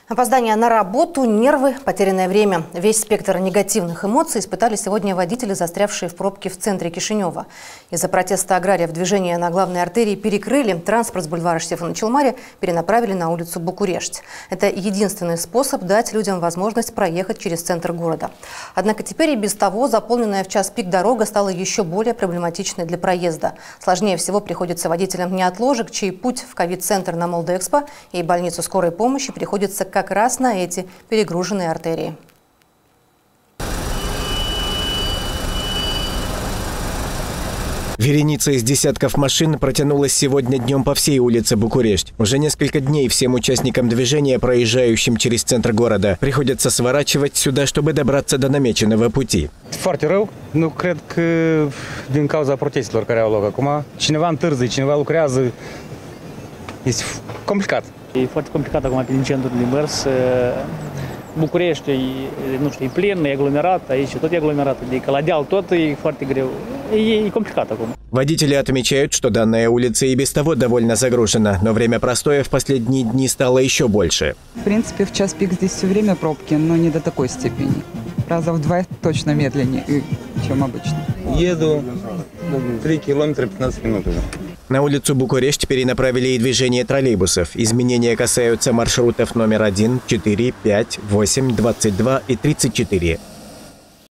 Опоздание на работу, нервы, потерянное время. Весь спектр негативных эмоций испытали сегодня водители, застрявшие в пробке в центре Кишинева. Из-за протеста аграриев движение на главной артерии перекрыли. Транспорт с бульвара Штефана Челмари перенаправили на улицу Букурешть. Это единственный способ дать людям возможность проехать через центр города. Однако теперь и без того заполненная в час пик дорога стала еще более проблематичной для проезда. Сложнее всего приходится водителям неотложек, чей путь в ковид-центр на Молдэкспо и больницу скорой помощи приходится как раз на эти перегруженные артерии. Вереница из десятков машин протянулась сегодня днем по всей улице Букурешть. Уже несколько дней всем участникам движения, проезжающим через центр города, приходится сворачивать сюда, чтобы добраться до намеченного пути. Foarte rău. Nu cred că din cauza protestelor care au loc acum. Cineva întârzie, cineva lucrează. Este complicat. E foarte complicat acum din centrul de mers. București, nu știu, e plin, e aglomerat, aici tot e aglomerat, adică la deal tot e foarte greu. E complicat acum. Водители отмечают, что данная улица и без того довольно загружена, но время простоя в последние дни стало еще больше. В принципе, в час пик здесь все время пробки, но не до такой степени. Раза в 2 точно медленнее, чем обычно. Еду 3 километра 15 минут уже. На улицу Букурешть перенаправили и движение троллейбусов. Изменения касаются маршрутов номер 1, 4, 5, 8, 22 и 34.